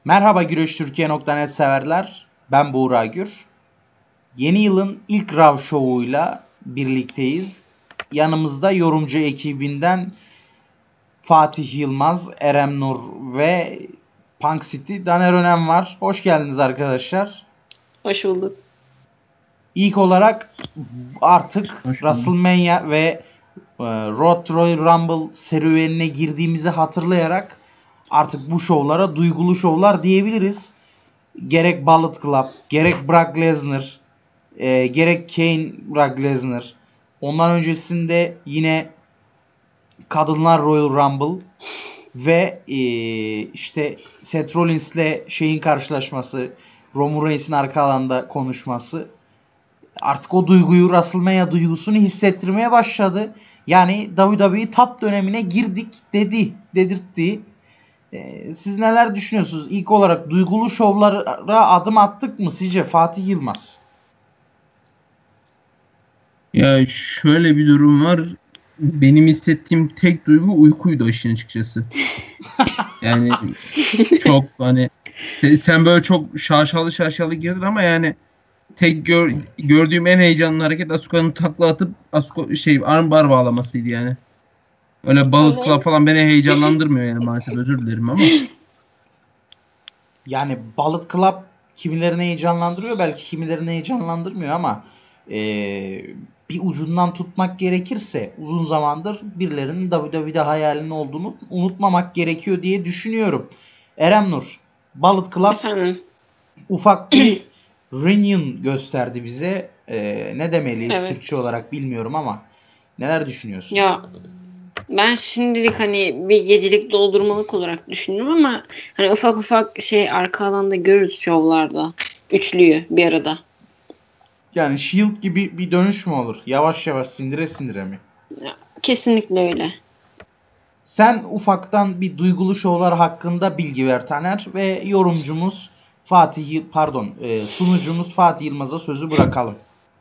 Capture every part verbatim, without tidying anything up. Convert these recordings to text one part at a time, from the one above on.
Merhaba Güreş Türkiye nokta net severler. Ben Buğra Gür. Yeni yılın ilk Raw Show'uyla birlikteyiz. Yanımızda yorumcu ekibinden Fatih Yılmaz, Erem Nur ve Punk City Daner Önem var. Hoş geldiniz arkadaşlar. Hoş bulduk. İlk olarak artık WrestleMania ve Road to Royal Rumble serüvenine girdiğimizi hatırlayarak artık bu şovlara duygulu şovlar diyebiliriz. Gerek Bullet Club, gerek Brock Lesnar, e, gerek Kane, Brock Lesnar. Ondan öncesinde yine Kadınlar Royal Rumble ve e, işte Seth Rollins'le şeyin karşılaşması, Roman Reigns'in arka alanda konuşması. Artık o duyguyu, WrestleMania duygusunu hissettirmeye başladı. Yani W W E Top dönemine girdik dedi, dedirtti. Ee, siz neler düşünüyorsunuz? İlk olarak duygulu şovlara adım attık mı sizce Fatih Yılmaz? Ya şöyle bir durum var. Benim hissettiğim tek duygu uykuydu işin açıkçası. Yani çok hani sen böyle çok şaşalı şaşalı girdin ama yani tek gör, gördüğüm en heyecanlı hareket Asuka'nın takla atıp Asuka şey armbar bağlamasıydı yani. Öyle Bullet Club falan beni heyecanlandırmıyor yani maalesef, özür dilerim ama. Yani Bullet Club kimilerini heyecanlandırıyor, belki kimilerini heyecanlandırmıyor ama ee, bir ucundan tutmak gerekirse uzun zamandır birilerinin W W E'de hayalinin olduğunu unutmamak gerekiyor diye düşünüyorum. Erem Nur, Bullet Club Efendim? ufak bir reunion gösterdi bize. Ee, ne demeliyiz Evet. Türkçe olarak bilmiyorum ama neler düşünüyorsun? Ya ben şimdilik hani bir gecelik doldurmalık olarak düşündüm ama hani ufak ufak şey arka alanda görürüz şovlarda. Üçlüyü bir arada. Yani Shield gibi bir dönüş mü olur? Yavaş yavaş sindire sindire mi? Ya, kesinlikle öyle. Sen ufaktan bir duygulu şovlar hakkında bilgi ver Taner ve yorumcumuz Fatih pardon e, sunucumuz Fatih Yılmaz'a sözü bırakalım.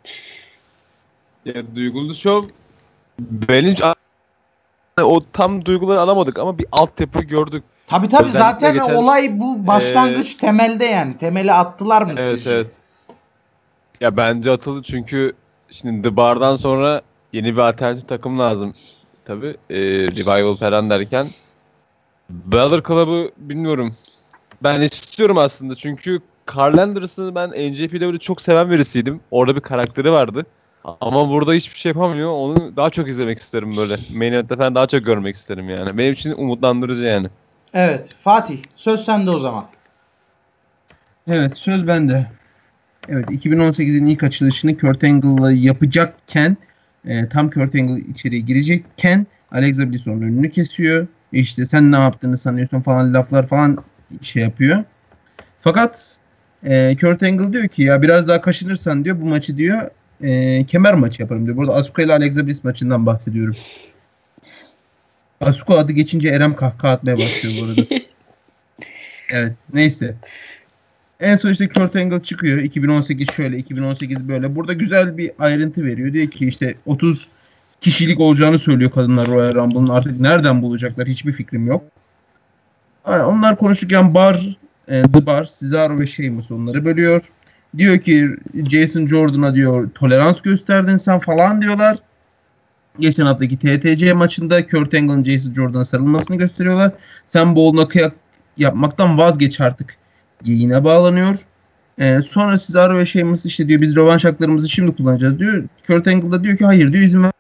Ya, duygulu şov ben hiç o tam duyguları alamadık ama bir altyapı gördük. Tabii tabii Özellikle zaten geçen, olay bu başlangıç ee, temelde yani. Temeli attılar mı evet, sizce? Evet. Ya bence atıldı çünkü şimdi The Bar'dan sonra yeni bir alternatif takım lazım. Tabii e, Revival falan derken Balor Club'ı bilmiyorum. Ben istiyorum aslında çünkü Karl Anderson'ı ben N J P W'de çok seven birisiydim. Orada bir karakteri vardı. Ama burada hiçbir şey yapamıyor. Onu daha çok izlemek isterim böyle. Main Event'te falan daha çok görmek isterim yani. Benim için umutlandırıcı yani. Evet. Fatih söz sende o zaman. Evet, söz bende. Evet, iki bin on sekizin ilk açılışını Kurt Angle'la yapacakken e, tam Kurt Angle içeriye girecekken Alexa Bliss onun önünü kesiyor. İşte sen ne yaptığını sanıyorsun falan laflar falan şey yapıyor. Fakat e, Kurt Angle diyor ki ya biraz daha kaşınırsan diyor bu maçı diyor e, kemer maçı yaparım diyor. Burada Asuka ile Alexa Bliss maçından bahsediyorum. Asuka adı geçince Erem kahkaha atmaya başlıyor bu arada. Evet, neyse. En son işte Kurt Angle çıkıyor. iki bin on sekiz şöyle, iki bin on sekiz böyle. Burada güzel bir ayrıntı veriyor. Diyor ki işte otuz kişilik olacağını söylüyor kadınlar Royal Rumble'ın. Artık nereden bulacaklar hiçbir fikrim yok. Onlar konuşurken Bar, The Bar, Cesaro ve Sheamus onları bölüyor. Diyor ki Jason Jordan'a diyor tolerans gösterdin sen falan diyorlar. Geçen haftaki T T C maçında Kurt Angle'ın Jason Jordan'a sarılmasını gösteriyorlar. Sen bu oluna kıyak yapmaktan vazgeç artık. Yine bağlanıyor. Ee, sonra Cesaro ve Sheamus işte diyor biz rövanş haklarımızı şimdi kullanacağız diyor. Kurt Angle da diyor ki hayır diyor izin ver.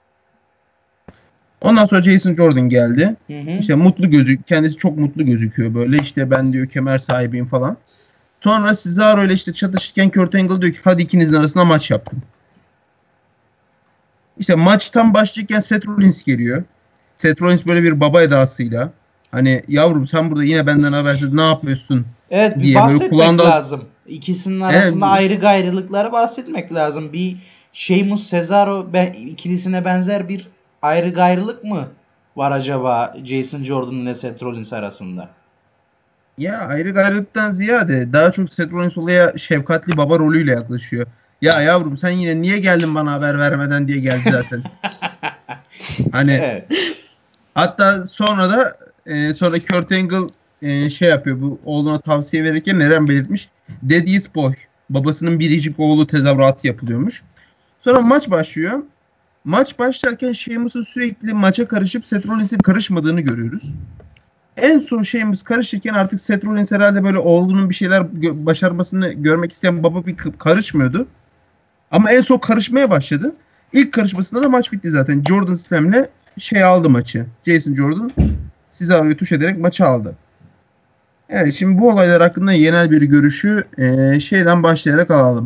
Ondan sonra Jason Jordan geldi. Hı hı. İşte mutlu gözük, kendisi çok mutlu gözüküyor böyle. İşte ben diyor kemer sahibiyim falan. Sonra Cesaro ile işte çatışırken Kurt Angle diyor ki hadi ikinizin arasında maç yaptım. İşte maç tam başlarken Seth Rollins geliyor. Seth Rollins böyle bir baba edasıyla hani yavrum sen burada yine benden habersiz ne yapıyorsun? Evet bir diye bahsetmek kulağında... lazım. İkisinin arasında evet. ayrı gayrılıkları bahsetmek lazım. Bir Sheamus Cesaro be, ikilisine benzer bir ayrı gayrılık mı var acaba Jason Jordan ile Seth Rollins arasında? Ya ayrı gayrılıktan ziyade daha çok Seth Rollins olaya şefkatli baba rolüyle yaklaşıyor. Ya yavrum sen yine niye geldin bana haber vermeden diye geldi zaten. Hani evet. Hatta sonra da e, sonra Kurt Angle e, şey yapıyor. Bu oğluna tavsiye verirken Eren belirtmiş. Daddy's boy. Babasının biricik oğlu tezahüratı yapılıyormuş. Sonra maç başlıyor. Maç başlarken Sheamus'un sürekli maça karışıp Seth Rollins'in karışmadığını görüyoruz. En son Sheamus karışırken artık Seth Rollins herhalde böyle oğlunun bir şeyler gö- başarmasını görmek isteyen baba bir k- karışmıyordu. Ama en son karışmaya başladı. İlk karışmasında da maç bitti zaten. Jordan Slam'le şey aldı maçı. Jason Jordan Cesaro'yu tuş ederek maçı aldı. Evet, şimdi bu olaylar hakkında genel bir görüşü e, şeyden başlayarak alalım.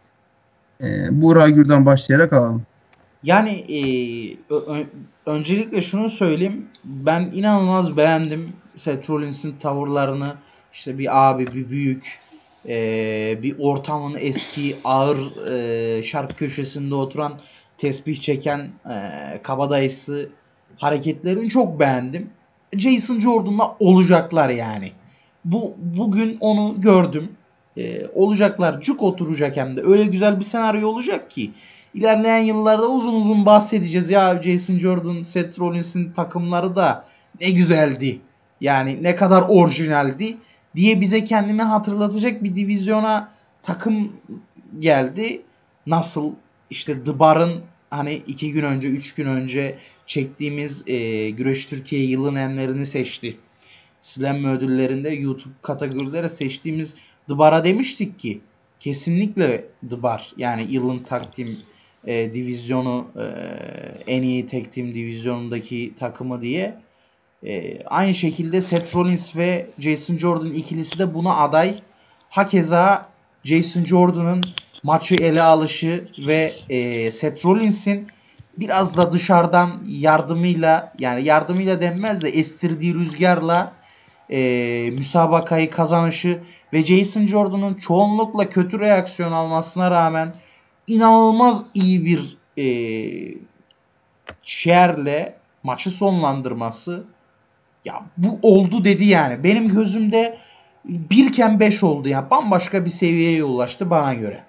E, Buğra Gür'den başlayarak alalım. Yani e, ö- ö- öncelikle şunu söyleyeyim. Ben inanılmaz beğendim Seth Rollins'in tavırlarını. İşte bir abi, bir büyük, e, bir ortamın eski ağır e, şarkı köşesinde oturan, tesbih çeken e, kabadayısı hareketlerini çok beğendim. Jason Jordan'la olacaklar yani. Bu bugün onu gördüm. E, olacaklar, cuk oturacak hem de. Öyle güzel bir senaryo olacak ki. İlerleyen yıllarda uzun uzun bahsedeceğiz. Ya Jason Jordan, Seth Rollins'in takımları da ne güzeldi. Yani ne kadar orijinaldi diye bize kendini hatırlatacak bir divizyona takım geldi. Nasıl işte The Bar'ın hani iki gün önce, üç gün önce çektiğimiz e, Güreş Türkiye yılın enlerini seçti. Slam ödüllerinde YouTube kategorilere seçtiğimiz The Bar'a demiştik ki kesinlikle The Bar, yani yılın tag team e, divizyonu, e, en iyi tag team divizyonundaki takımı diye. E, aynı şekilde Seth Rollins ve Jason Jordan ikilisi de buna aday. Hakeza Jason Jordan'ın maçı ele alışı ve e, Seth Rollins'in biraz da dışarıdan yardımıyla, yani yardımıyla denmez de estirdiği rüzgarla e, müsabakayı kazanışı ve Jason Jordan'ın çoğunlukla kötü reaksiyon almasına rağmen inanılmaz iyi bir e, şerle maçı sonlandırması, ya bu oldu dedi yani. Benim gözümde birken beş oldu ya. Bambaşka bir seviyeye ulaştı bana göre.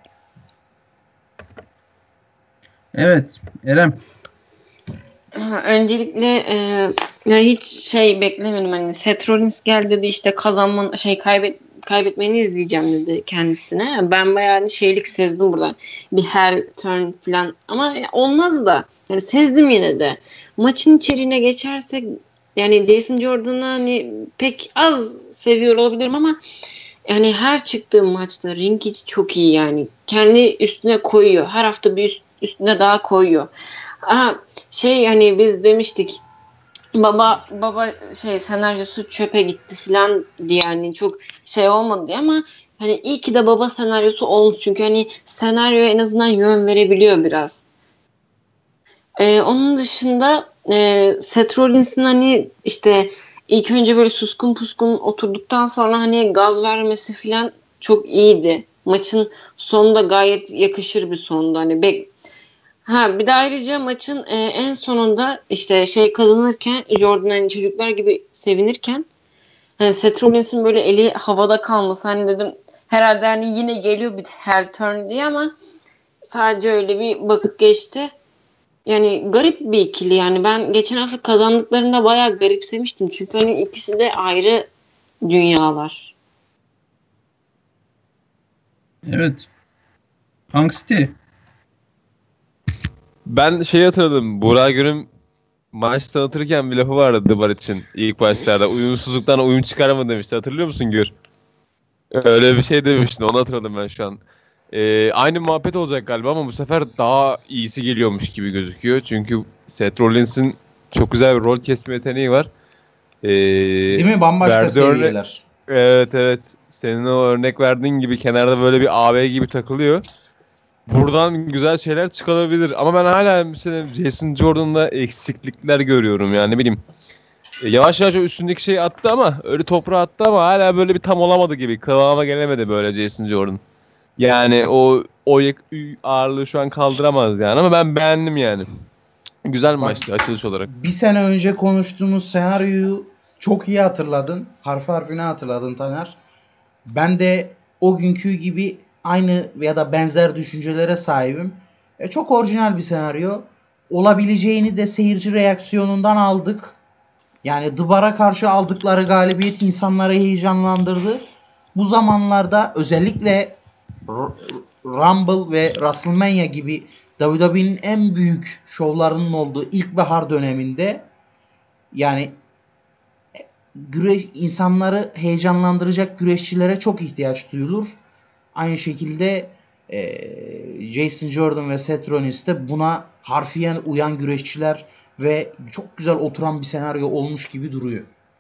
Evet, Eren. Ha, öncelikle e, ya hiç şey beklemedim, hani Seth Rollins geldi dedi işte kazanman şey kaybet kaybetmeni izleyeceğim dedi kendisine. Ben bayağı hani şeylik sezdim buradan. Bir heel turn falan ama olmaz da yani sezdim yine de. Maçın içeriğine geçersek yani Jason Jordan'ı hani pek az seviyor olabilirim ama yani her çıktığı maçta ring içi çok iyi yani. Kendi üstüne koyuyor. Her hafta bir üst, üstüne daha koyuyor. Aha, şey hani biz demiştik baba baba şey senaryosu çöpe gitti falan diye, yani çok şey olmadı diye, ama hani iyi ki de baba senaryosu olmuş çünkü hani senaryoya en azından yön verebiliyor biraz. Ee, onun dışında e, Seth Rollins'in hani işte ilk önce böyle suskun puskun oturduktan sonra hani gaz vermesi falan çok iyiydi. Maçın sonunda gayet yakışır bir sondu. Hani bek Ha bir de ayrıca maçın e, en sonunda işte şey kazanırken Jordan hani çocuklar gibi sevinirken hani Seth Rollins'in böyle eli havada kalması, hani dedim herhalde hani yine geliyor bir heel turn diye, ama sadece öyle bir bakıp geçti. Yani garip bir ikili, yani ben geçen hafta kazandıklarında bayağı garipsemiştim. Çünkü hani ikisi de ayrı dünyalar. Evet. Punk City. Ben şey hatırladım. Burak Gür'ün maç tanıtırken bir lafı vardı The Bar için ilk başlarda. Uyumsuzluktan uyum çıkarma demişti. Hatırlıyor musun Gür? Öyle bir şey demiştin. Onu hatırladım ben şu an. Ee, aynı muhabbet olacak galiba ama bu sefer daha iyisi geliyormuş gibi gözüküyor. Çünkü Seth Rollins'in çok güzel bir rol kesme yeteneği var. Ee, Değil mi? Bambaşka verdiği örnek- seviyeler. Evet evet. Senin o örnek verdiğin gibi kenarda böyle bir A B gibi takılıyor. Buradan güzel şeyler çıkabilir. Ama ben hala mesela Jason Jordan'da eksiklikler görüyorum yani, ne bileyim. E, Yavaş yavaş o üstündeki şeyi attı ama öyle toprağa attı ama hala böyle bir tam olamadı gibi. Kıvama gelemedi böyle Jason Jordan. Yani o o yak- ağırlığı şu an kaldıramaz yani, ama ben beğendim yani. Güzel maçtı açılış olarak. Bir sene önce konuştuğumuz senaryoyu çok iyi hatırladın. Harf harfine hatırladın Taner. Ben de o günkü gibi aynı ya da benzer düşüncelere sahibim. E, çok orijinal bir senaryo. Olabileceğini de seyirci reaksiyonundan aldık. Yani The Bar'a karşı aldıkları galibiyet insanları heyecanlandırdı. Bu zamanlarda özellikle Rumble ve WrestleMania gibi W W E'nin en büyük şovlarının olduğu ilkbahar döneminde yani güreş, insanları heyecanlandıracak güreşçilere çok ihtiyaç duyulur. Aynı şekilde e, Jason Jordan ve Seth Rollins de buna harfiyen uyan güreşçiler ve çok güzel oturan bir senaryo olmuş gibi duruyor.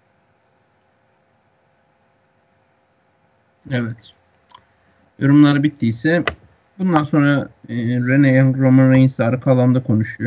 Evet. Yorumlar bittiyse bundan sonra e, Rene Young Roman Reigns arka alanda konuşuyor.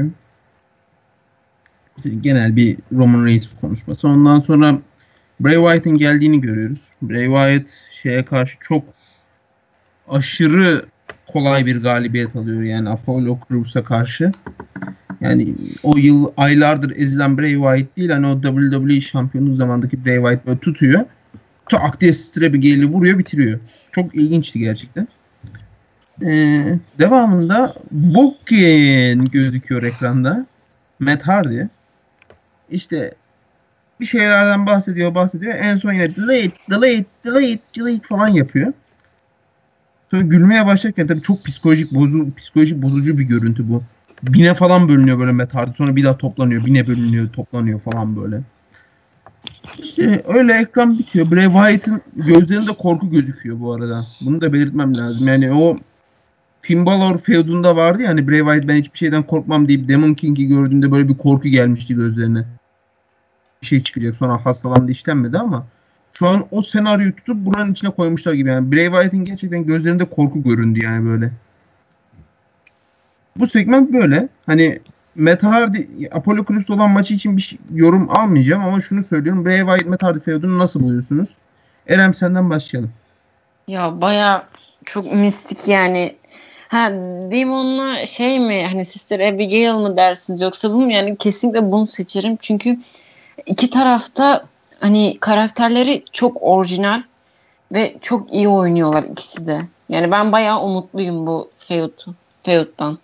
Genel bir Roman Reigns konuşması. Ondan sonra Bray Wyatt'ın geldiğini görüyoruz. Bray Wyatt şeye karşı çok aşırı kolay bir galibiyet alıyor. Yani Apollo Crews karşı. Yani o yıl aylardır ezilen Bray Wyatt değil. Hani o W W E şampiyonu zamandaki Bray Wyatt böyle tutuyor. Tak diye strap'i geliyle vuruyor, bitiriyor. Çok ilginçti gerçekten. Ee, devamında Woken gözüküyor ekranda. Matt Hardy. İşte bir şeylerden bahsediyor, bahsediyor. En son yine delete, delete, delete, delete falan yapıyor. Sonra gülmeye başlarken tabii çok psikolojik bozu, psikolojik bozucu bir görüntü bu. Bine falan bölünüyor böyle Matt Hardy. Sonra bir daha toplanıyor. Bine bölünüyor, toplanıyor falan böyle. İşte öyle ekran bitiyor. Bray Wyatt'ın gözlerinde korku gözüküyor bu arada. Bunu da belirtmem lazım. Yani o Finn Balor feudunda vardı ya hani Bray Wyatt ben hiçbir şeyden korkmam deyip Demon King'i gördüğünde böyle bir korku gelmişti gözlerine. Bir şey çıkacak sonra hastalandı işlenmedi ama şu an o senaryoyu tutup buranın içine koymuşlar gibi. Yani Bray Wyatt'ın gerçekten gözlerinde korku göründü yani böyle. Bu segment böyle. Hani Matt Hardy, Apollo Crews olan maçı için bir şey, yorum almayacağım ama şunu söylüyorum. Bray Wyatt, Matt Hardy feudunu nasıl buluyorsunuz? Erem senden başlayalım. Ya baya çok mistik yani. Ha Demon'la şey mi hani Sister Abigail mı dersiniz yoksa bu mu? Yani kesinlikle bunu seçerim. Çünkü iki tarafta hani karakterleri çok orijinal ve çok iyi oynuyorlar ikisi de. Yani ben bayağı umutluyum bu feud, feud'dan.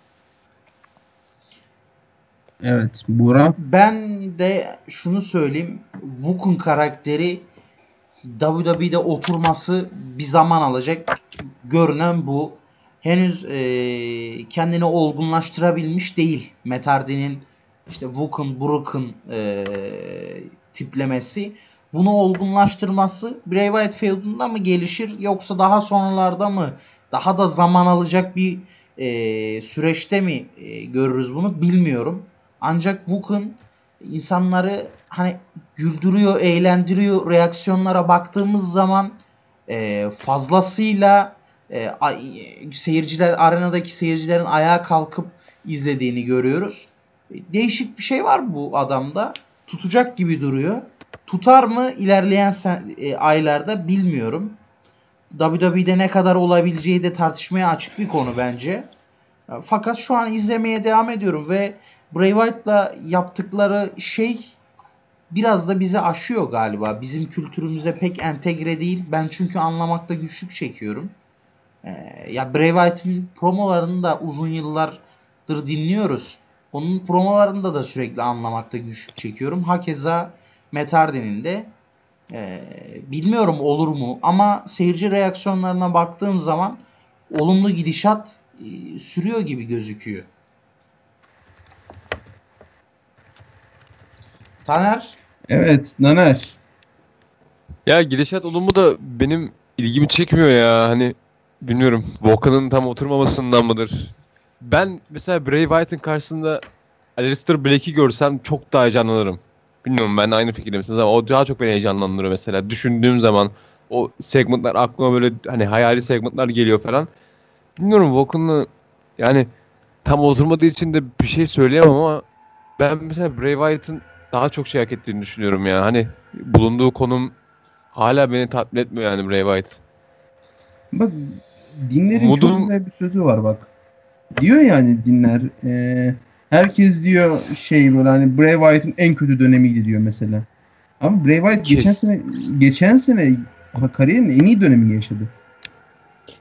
Evet, Buğra. Ben de şunu söyleyeyim. Wook'un karakteri W W E'de oturması bir zaman alacak. Görünen bu. Henüz e, kendini olgunlaştırabilmiş değil. Matt Hardy'nin işte Wook'un, Brook'un e, tiplemesi. Bunu olgunlaştırması Bray Wyatt feud'unda mı gelişir yoksa daha sonralarda mı daha da zaman alacak bir e, süreçte mi e, görürüz bunu bilmiyorum. Ancak Wook'un insanları hani güldürüyor, eğlendiriyor reaksiyonlara baktığımız zaman e, fazlasıyla e, a, seyirciler arenadaki seyircilerin ayağa kalkıp izlediğini görüyoruz. E, değişik bir şey var bu adamda. Tutacak gibi duruyor. Tutar mı ilerleyen sen, e, aylarda bilmiyorum. W W E'de ne kadar olabileceği de tartışmaya açık bir konu bence. Fakat şu an izlemeye devam ediyorum ve Bray Wyatt'la yaptıkları şey biraz da bizi aşıyor galiba. Bizim kültürümüze pek entegre değil. Ben çünkü anlamakta güçlük çekiyorum. Ee, ya Bray Wyatt'in promolarını da uzun yıllardır dinliyoruz. Onun promolarında da sürekli anlamakta güçlük çekiyorum. Hakeza Matt Hardy'nin de. Ee, bilmiyorum olur mu ama seyirci reaksiyonlarına baktığım zaman olumlu gidişat e, sürüyor gibi gözüküyor. Taner? Evet, Naner. Ya gidişat olumlu da benim ilgimi çekmiyor ya. Hani bilmiyorum. Volkan'ın tam oturmamasından mıdır? Ben mesela Bray Wyatt'ın karşısında Aleister Black'i görsem çok daha heyecanlanırım. Bilmiyorum ben aynı fikirde misiniz ama o daha çok beni heyecanlandırıyor mesela. Düşündüğüm zaman o segmentler aklıma böyle hani hayali segmentler geliyor falan. Bilmiyorum Volkan'la yani tam oturmadığı için de bir şey söyleyemem ama ben mesela Bray Wyatt'ın daha çok şey hak ettiğini düşünüyorum ya. Hani bulunduğu konum hala beni tatmin etmiyor yani Bray Wyatt. Bak dinlerin Umudum... çok güzel bir sözü var bak. Diyor yani dinler. E, herkes diyor şey böyle hani Bray Wyatt'ın en kötü dönemiydi diyor mesela. Ama Bray Wyatt Kes. geçen sene geçen sene kariyerinin en iyi dönemini yaşadı.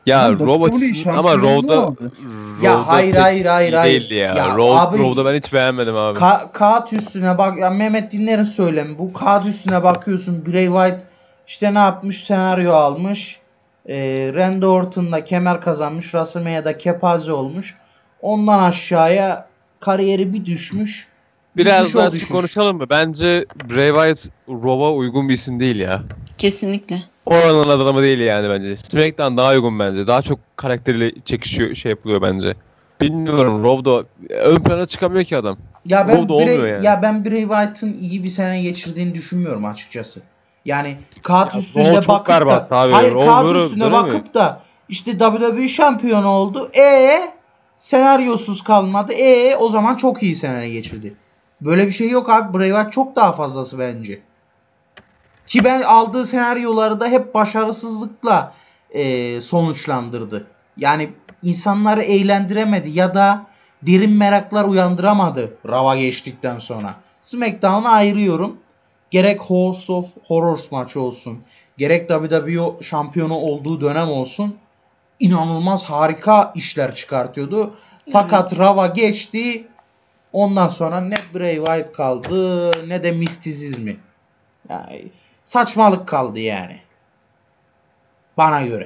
Ya Lan Raw W W E açısından ama şampiyonluğu Raw'da aldı. Ya Raw'da hayır pek hayır hayır iyi hayır. değildi ya. Ya Raw, abi Raw'da ben hiç beğenmedim abi. ka- kağıt üstüne bak ya Mehmet Dinler'in söylemi. Bu kağıt üstüne bakıyorsun. Bray Wyatt işte ne yapmış? Senaryo almış. Ee, Randy Orton'la kemer kazanmış. WrestleMania'da kepaze olmuş. Ondan aşağıya kariyeri bir düşmüş. Biraz Düşmüş o daha açık düşmüş. konuşalım mı? Bence Bray Wyatt Raw'a uygun bir isim değil ya. Kesinlikle. Oranın adamı değil yani bence. SmackDown daha uygun bence. Daha çok karakteriyle çekişiyor, şey yapılıyor bence. Bilmiyorum, Raw'da ön plana çıkamıyor ki adam. Ya ben Raw'da olmuyor Bray, yani. ya ben Bray Wyatt'ın iyi bir sene geçirdiğini düşünmüyorum açıkçası. Yani kağıt Ya üstünde Raw çok bakıp da berbat abi. hayır Raw kağıt böyle üstüne dönemiyor. bakıp da işte W W E şampiyonu oldu. E senaryosuz kalmadı. E o zaman çok iyi sene geçirdi. Böyle bir şey yok abi. Bray Wyatt çok daha fazlası bence. Ki ben aldığı senaryoları da hep başarısızlıkla e, sonuçlandırdı. Yani insanları eğlendiremedi ya da derin meraklar uyandıramadı Raw'a geçtikten sonra. SmackDown'a ayırıyorum. Gerek House of Horrors maçı olsun, gerek W W E şampiyonu olduğu dönem olsun, inanılmaz harika işler çıkartıyordu. Fakat Evet. Raw'a geçti. Ondan sonra ne Bray Wyatt kaldı ne de mistizizmi. Yani saçmalık kaldı yani. Bana göre.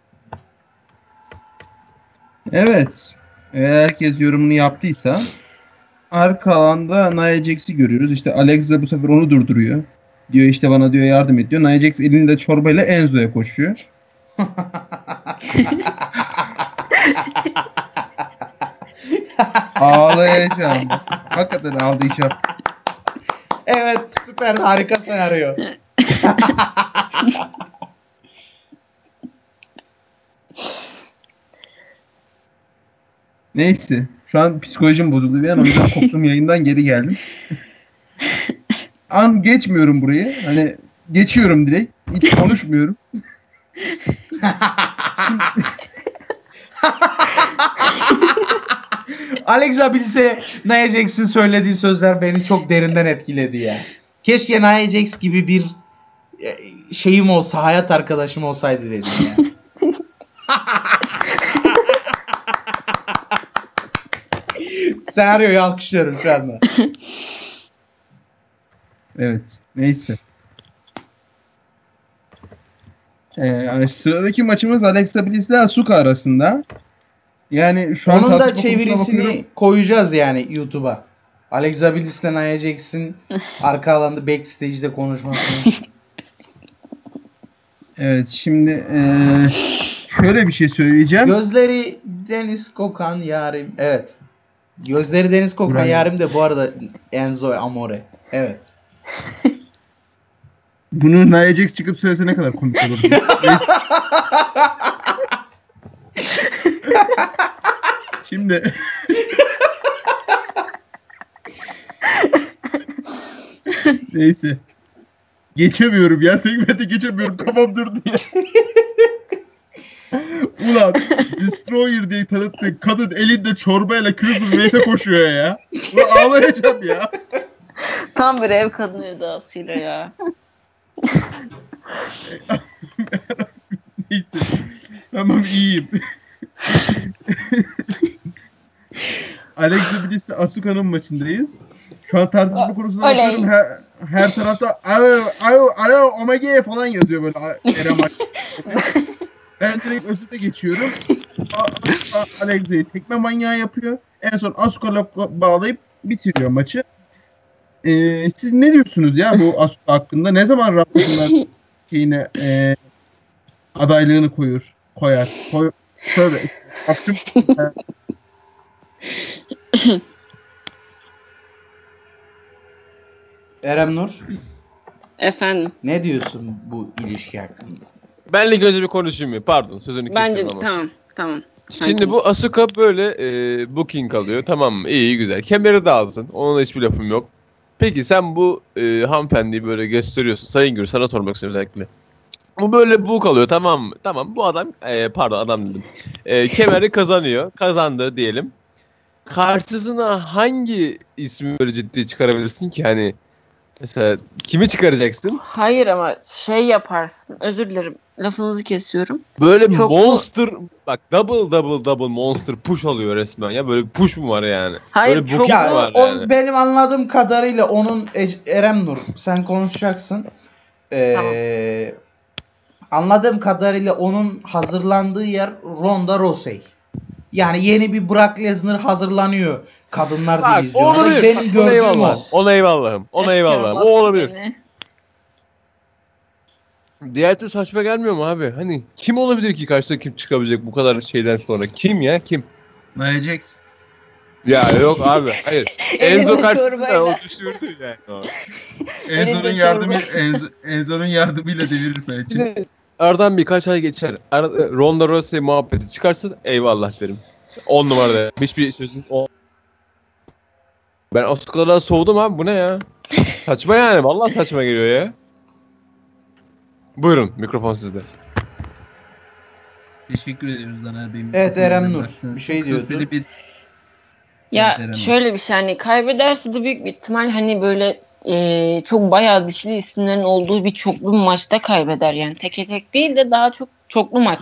Evet. Eğer herkes yorumunu yaptıysa arka alanda Nia Jax'i görüyoruz. İşte Alexa bu sefer onu durduruyor. Diyor işte bana diyor yardım et diyor. Nia Jax elinde çorbayla Enzo'ya koşuyor. Ağlayacağım. Hakikaten ağlayacağım. Evet, süper harika senaryo. Neyse. Şu an psikolojim bozuldu bir an. O yüzden koptum, yayından geri geldim. An geçmiyorum burayı. Hani geçiyorum direkt. Hiç konuşmuyorum. Alexa bilse Nia Jax'in söylediği sözler beni çok derinden etkiledi ya. Keşke Nia Jax gibi bir e, şeyim olsa, hayat arkadaşım olsaydı dedim ya. Senaryoyu alkışlıyorum şu anda. Evet. Neyse. Ee, sıradaki maçımız Alexa Bliss ile Asuka arasında. Yani şu an Onun da tartışma konusuna çevirisini bakıyorum. koyacağız yani YouTube'a. Alexa Bliss ile Nia Jax'in arka alanda backstage'de konuşmasını. Evet, şimdi ee, şöyle bir şey söyleyeceğim. Gözleri deniz kokan yarim. Evet. Gözleri deniz kokan Bravo. yarim de bu arada Enzo Amore. Evet. Bunu Nia Jax çıkıp söylese ne kadar komik olur. Neyse. Şimdi neyse. Geçemiyorum ya. Segmente geçemiyorum. Kafam durdu ya. Ulan Destroyer diye tanıttığı kadın elinde çorbayla Cruiserweight'e koşuyor ya. Ulan ağlayacağım ya. Tam bir ev kadını edasıyla ya. Neyse. Tamam, iyiyim. Alexa Bliss ile Asuka'nın maçındayız. Şu an tartışma konusuna Oley. bakıyorum. Her, her tarafta alo alo alo omega falan yazıyor böyle Eren maç. Ben direkt Asuka geçiyorum. A- A- Alexa'yı tekme manyağı yapıyor. En son Asuka'la bağlayıp bitiriyor maçı. Ee, siz ne diyorsunuz ya bu Asuka hakkında? Ne zaman Rabbim'in şeyine e, adaylığını koyur, koyar? Koy, tövbe. Aklım- Erem Nur, Efendim. ne diyorsun bu ilişki hakkında? Ben ilk önce bir konuşayım mı? Pardon, sözünü Bence kestim ama. tamam tamam. Şimdi bu Asuka böyle e, booking alıyor, tamam mı? İyi güzel. Kemeri de alsın. Ona da hiçbir lafım yok. Peki sen bu e, hanımefendiyi böyle gösteriyorsun. Sayın Gür, sana sormak istiyorum özellikle. Bu böyle book alıyor, tamam mı? Tamam, bu adam e, pardon adam dedim. E, kemeri kazanıyor. Kazandı diyelim. Karşısına hangi ismi böyle ciddi çıkarabilirsin ki? Hani mesela kimi çıkaracaksın? Hayır ama şey yaparsın. Özür dilerim. lafınızı kesiyorum. Böyle Çok monster bak double double double monster push alıyor resmen ya. Böyle bir push mu var yani? Hayır, Böyle çok- booking Ya mi var o, yani? benim anladığım kadarıyla onun Ece- Erem Nur sen konuşacaksın. Ee, Anladığım kadarıyla onun hazırlandığı yer Ronda Rousey. Yani yeni bir Brock Lesnar hazırlanıyor kadınlar Bak divizyonunda. olabilir. Benim Bak, ona gördüğüm eyvallah. o. Ona eyvallahım. Ona eyvallahım. O Bastı olabilir. beni. Diğer türlü saçma gelmiyor mu abi? Hani kim olabilir ki karşısına kim çıkabilecek bu kadar şeyden sonra? Kim ya? Kim? Nia Jax. Ya yok abi. Hayır. Enzo Elinde karşısında çorbayla. o düşürdü yani o. Enzo'nun Elinde yardımı çorba. Enzo, Enzo'nun yardımıyla devirir belki. Şimdi aradan birkaç ay geçer. Ara, Ronda Rousey muhabbeti çıkarsın eyvallah derim. on numarada. Hiçbir sözümüz o. Ben Oscar'dan soğudum abi. Bu ne ya? Saçma yani. Vallahi saçma geliyor ya. Buyurun. Mikrofon sizde. Teşekkür ediyoruz Zaner Bey. Evet, Eren Nur, Bıraktığınız bir şey kısa diyordun. süreli bir Ya Evet, şöyle bir şey, hani kaybederse de büyük bir ihtimal hani böyle e, çok bayağı dişli isimlerin olduğu bir çoklu maçta kaybeder. Yani teke tek değil de daha çok çoklu maç.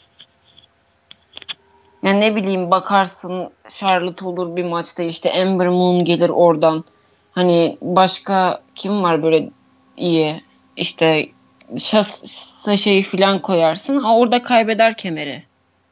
Yani ne bileyim, bakarsın Charlotte olur bir maçta, işte Ember Moon gelir oradan. Hani başka kim var böyle iyi, işte Şas Sasha'yı falan koyarsın. Ha, orada kaybeder kemeri.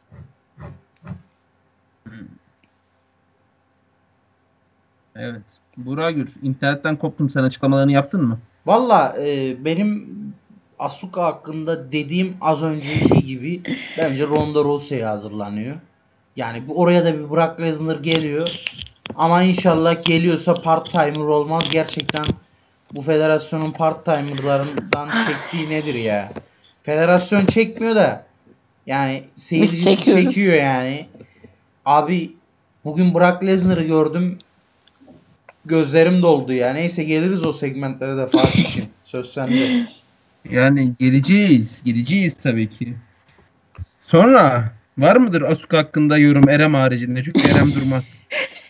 Evet. Burak Gür, internetten koptum, sen açıklamalarını yaptın mı? Valla e, benim Asuka hakkında dediğim az önceki gibi bence Ronda Rousey hazırlanıyor. Yani bu- oraya da bir Brock Lesnar geliyor. Ama inşallah geliyorsa part timer olmaz. Gerçekten bu federasyonun part timerlarından çektiği nedir ya? Federasyon çekmiyor da yani seyircisi çekiyoruz. çekiyor yani. Abi bugün Brock Lesnar'ı gördüm. Gözlerim doldu ya. Neyse geliriz o segmentlere de Fatih'im. Söz sende. Yani geleceğiz. Geleceğiz tabii ki. Sonra var mıdır Asuka hakkında yorum Erem haricinde? Çünkü Erem durmaz.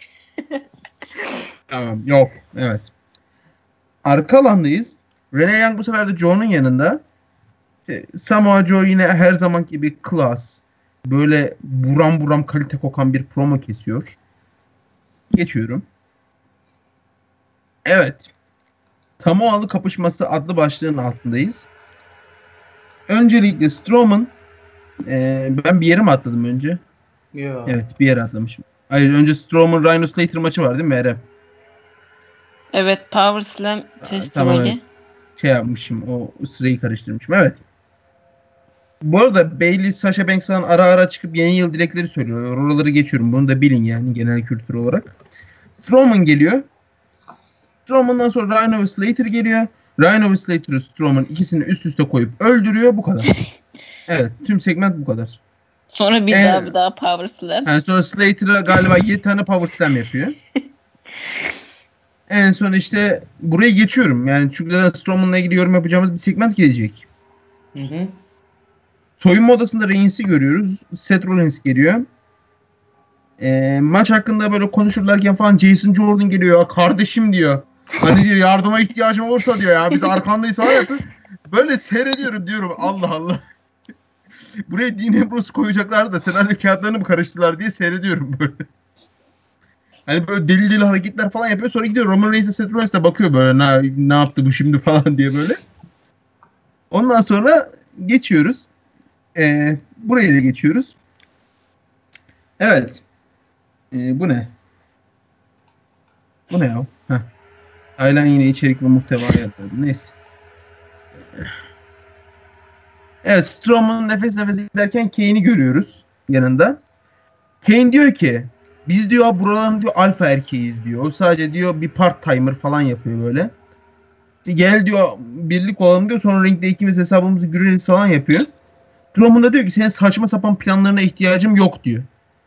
Tamam. Yok. Evet. Arka alandayız. Renee Young bu sefer de Joe'nun yanında. İşte Samoa Joe yine her zaman gibi klas. Böyle buram buram kalite kokan bir promo kesiyor. Geçiyorum. Evet. Samoalı kapışması adlı başlığın altındayız. Öncelikle Strowman, e, ben bir yere mi atladım önce? Yo. Evet, bir yere atlamışım. Hayır, önce Strowman Rhino Slater maçı var değil mi Erem? Evet, Power Slam Festivali. tamam, evet. Şey yapmışım, o sırayı karıştırmışım. Evet. Bu arada Bayley, Sasha Banks'tan ara ara çıkıp yeni yıl dilekleri söylüyor. Oraları geçiyorum. Bunu da bilin yani genel kültür olarak. Strowman geliyor. Strowman'dan sonra Rhino ve Slater geliyor. Rhino ve Slater'ı Strowman ikisini üst üste koyup öldürüyor. Bu kadar. Evet. Tüm segment bu kadar. Sonra bir Ee, daha bir daha Power Slam. Yani sonra Slater'a galiba yedi tane power slam yapıyor. En son işte buraya geçiyorum. Yani çünkü zaten Strowman'la ilgili yorum yapacağımız bir segment gelecek. Hı hı. Soyunma odasında Reigns'i görüyoruz. Seth Rollins geliyor. Ee, maç hakkında böyle konuşurlarken falan Jason Jordan geliyor. Ya kardeşim diyor. Hani diyor yardıma ihtiyacım olursa diyor ya biz arkandayız falan yapıyor. Böyle seyrediyorum diyorum Allah Allah. Buraya Dean Ambrose koyacaklar da senaryo kağıtlarını mı karıştılar diye seyrediyorum böyle. Hani böyle deli deli hareketler falan yapıyor. Sonra gidiyor Roman Reigns'e Seth Rollins de bakıyor böyle ne, ne yaptı bu şimdi falan diye böyle. Ondan sonra geçiyoruz. Ee, buraya da geçiyoruz. Evet. Ee, bu ne? Bu ne ya? Heh. Aynen yine içerik ve muhteva yazdı. Neyse. Evet, Strowman nefes nefese giderken Kane'i görüyoruz yanında. Kane diyor ki biz diyor buraların diyor alfa erkeğiz diyor. O sadece diyor bir part timer falan yapıyor böyle. İşte gel diyor birlik olalım diyor. Sonra ringde ikimiz hesabımızı görürüz falan yapıyor. Strowman da diyor ki senin saçma sapan planlarına ihtiyacım yok diyor.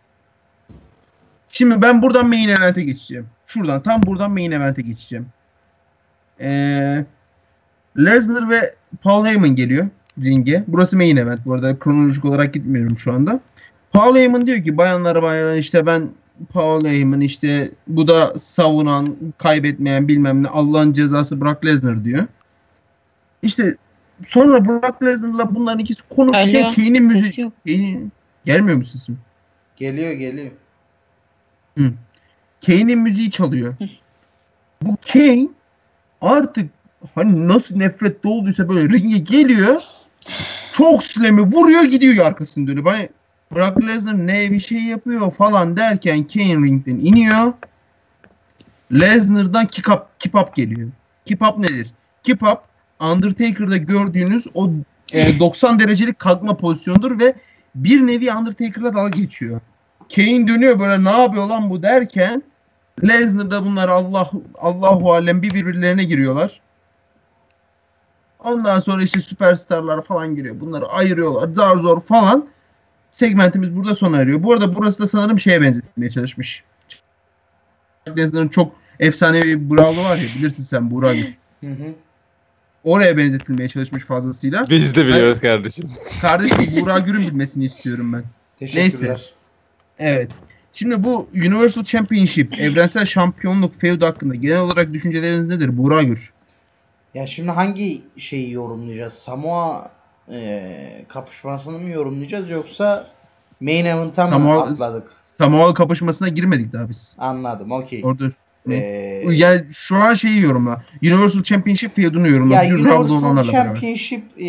Şimdi ben buradan main event'e geçeceğim. Şuradan tam buradan main event'e geçeceğim. Ee, Lesnar ve Paul Heyman geliyor ringe. Burası main event bu arada. Kronolojik olarak gitmiyorum şu anda. Paul Heyman diyor ki bayanlar bayanlar işte ben Paul Heyman işte bu da savunan, kaybetmeyen bilmem ne Allah'ın cezası Brock Lesnar diyor. İşte sonra Brock Lesnar'la bunların ikisi konuşurken Alo, Kane'in ses müziği... yok. Kane'in... Gelmiyor mu sesim? Geliyor geliyor. Hı. Kane'in müziği çalıyor. Bu Kane artık hani nasıl nefretli olduysa böyle ringe geliyor. Çok slam'i vuruyor gidiyor arkasını dönüyor. Hani Brock Lesnar ne bir şey yapıyor falan derken Kane ringden iniyor. Lesnar'dan kick up, kick up geliyor. Kick up nedir? Kick up Undertaker'da gördüğünüz o e, doksan derecelik kalkma pozisyonudur ve bir nevi Undertaker'la dalga geçiyor. Kane dönüyor böyle ne yapıyor lan bu derken Lesnar'da bunlar Allah Allahu alem bir birbirlerine giriyorlar. Ondan sonra işte süperstarlar falan giriyor. Bunları ayırıyorlar. Zar zor falan. Segmentimiz burada sona eriyor. Bu arada burası da sanırım şeye benzetilmeye çalışmış. Lesnar'ın çok efsanevi bir brawl'ı var ya, bilirsin sen Burak Gür. Hı hı. Oraya benzetilmeye çalışmış fazlasıyla. Biz de biliyoruz kardeşim. Kardeşim Burak Gür'ün bilmesini istiyorum ben. Teşekkürler. Neyse. Evet. Şimdi bu Universal Championship, evrensel şampiyonluk feudu hakkında genel olarak düşünceleriniz nedir Burak Gür? Ya şimdi hangi şeyi yorumlayacağız? Samoa e, kapışmasını mı yorumlayacağız yoksa main event'a mı Samoa- atladık? Samoa kapışmasına girmedik daha biz. Anladım, okey. Orada Ee, yani şu an şeyi yorumla. Universal Championship feudunu yorumla. ya Bir Rumble Universal olanlarla beraber. Championship e,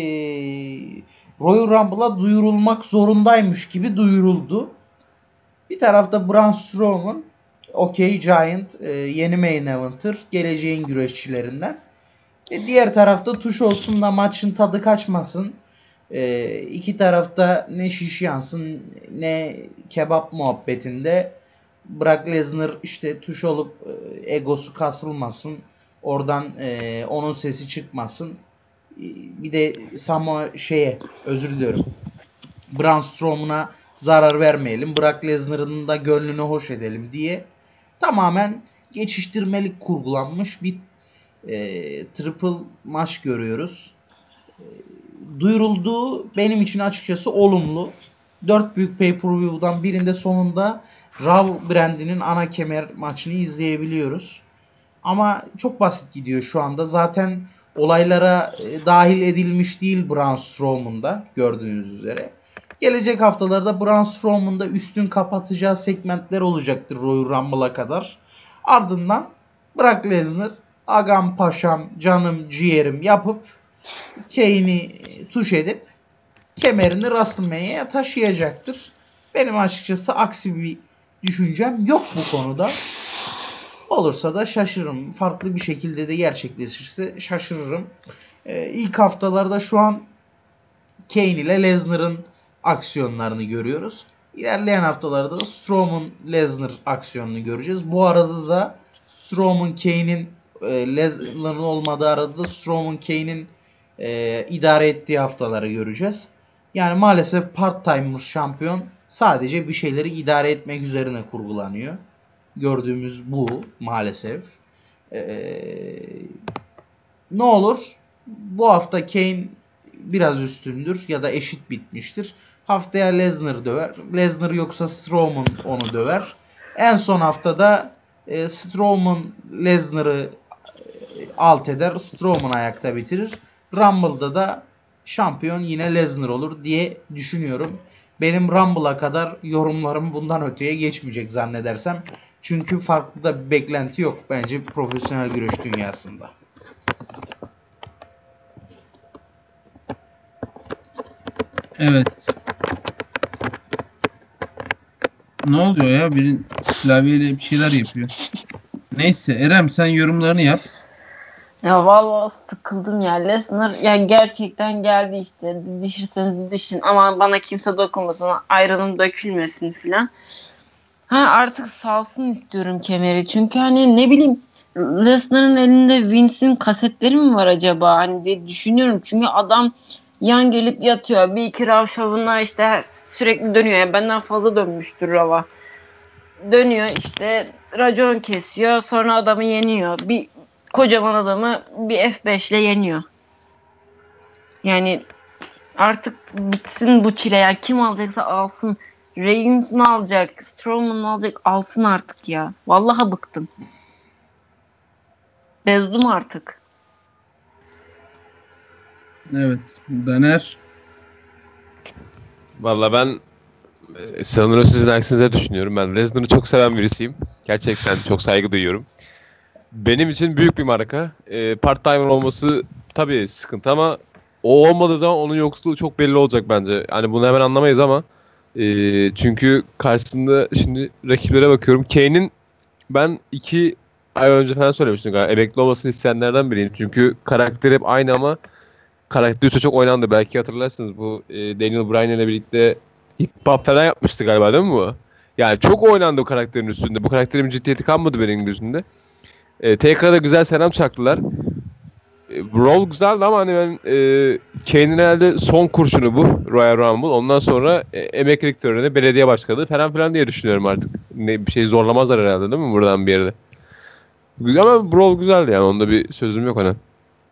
Royal Rumble'a duyurulmak zorundaymış gibi duyuruldu. Bir tarafta Braun Strowman, okey Giant, e, yeni main eventer, geleceğin güreşçilerinden. E, diğer tarafta tuş olsun da maçın tadı kaçmasın. E, iki tarafta ne şiş yansın ne kebap muhabbetinde Brock Lesnar işte tuş olup e, egosu kasılmasın. Oradan e, onun sesi çıkmasın. E, bir de Samoa şeye özür diliyorum. Braun Strowman'a zarar vermeyelim. Brock Lesnar'ın da gönlünü hoş edelim diye tamamen geçiştirmelik kurgulanmış bir e, triple maç görüyoruz. E, duyurulduğu benim için açıkçası olumlu. Dört büyük pay-per-view'dan birinde sonunda Raw brandinin ana kemer maçını izleyebiliyoruz. Ama çok basit gidiyor şu anda. Zaten olaylara e, dahil edilmiş değil Braun Strowman'da gördüğünüz üzere. Gelecek haftalarda Braun Strowman'da üstün kapatacağı segmentler olacaktır Royal Rumble'a kadar. Ardından Brock Lesnar agam paşam canım ciğerim yapıp Kane'i tuş edip kemerini WrestleMania'ya taşıyacaktır. Benim açıkçası aksi bir düşüncem yok bu konuda. Olursa da şaşırırım. Farklı bir şekilde de gerçekleşirse şaşırırım. Ee, ilk haftalarda şu an Kane ile Lesnar'ın aksiyonlarını görüyoruz. İlerleyen haftalarda da Strowman Lesnar aksiyonunu göreceğiz. Bu arada da Strowman Kane'in e, Lesnar'ın olmadığı arada da Strowman Kane'in e, idare ettiği haftaları göreceğiz. Yani maalesef part-timer şampiyon sadece bir şeyleri idare etmek üzerine kurgulanıyor. Gördüğümüz bu maalesef. Ee, ne olur? Bu hafta Kane biraz üstündür ya da eşit bitmiştir. Haftaya Lesnar döver. Lesnar yoksa Strowman onu döver. En son haftada e, Strowman Lesnar'ı e, alt eder. Strowman ayakta bitirir. Rumble'da da şampiyon yine Lesnar olur diye düşünüyorum. Benim Rumble'a kadar yorumlarım bundan öteye geçmeyecek zannedersem. Çünkü farklı da bir beklenti yok bence profesyonel güreş dünyasında. Evet. Ne oluyor ya? Biri klavyeyle bir şeyler yapıyor. Neyse Erem sen yorumlarını yap. Ya vallahi sıkıldım ya. Lesnar ya gerçekten geldi işte. Didişirseniz didişin. Aman bana kimse dokunmasın. Ayranım dökülmesin filan. Ha artık salsın istiyorum kemeri. Çünkü hani ne bileyim Lesnar'ın elinde Vince'in kasetleri mi var acaba? Hani diye düşünüyorum. Çünkü adam yan gelip yatıyor. Bir iki Raw şovuna işte sürekli dönüyor. Yani benden fazla dönmüştür Raw'a. Dönüyor işte racon kesiyor. Sonra adamı yeniyor. Bir kocaman adamı bir F beş ile yeniyor. Yani artık bitsin bu çile ya. Kim alacaksa alsın. Reigns mi alacak? Strowman mı alacak? Alsın artık ya. Vallahi bıktım. Bezdum artık. Evet. Daner. Valla ben e, sanırım sizin aksinize düşünüyorum. Ben Lesnar'ı çok seven birisiyim. Gerçekten çok saygı duyuyorum. Benim için büyük bir marka. E, part-timer olması tabii sıkıntı ama o olmadığı zaman onun yoksulluğu çok belli olacak bence. Hani bunu hemen anlamayız ama e, çünkü karşısında şimdi rakiplere bakıyorum. Kane'in ben iki ay önce falan söylemiştim galiba. Emekli olmasını isteyenlerden biriyim. Çünkü karakteri hep aynı ama karakteri üstüne çok oynandı. Belki hatırlarsınız bu e, Daniel Bryan ile birlikte hip hop falan yapmıştı galiba değil mi bu? Yani çok oynandı o karakterin üstünde. Bu karakterin ciddiyeti kalmadı benim gözümde. E, tekrar da güzel selam çaktılar. E, rol güzeldi ama hani ben e, Kane'in herhalde son kurşunu bu Royal Rumble. Ondan sonra e, emeklilik töreni, belediye başkanı falan filan diye düşünüyorum artık. Ne, bir şey zorlamazlar herhalde değil mi buradan bir yerde? Güzel ama rol güzeldi yani. Onda bir sözüm yok ona.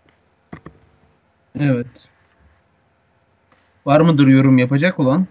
Evet. Var mıdır yorum yapacak olan?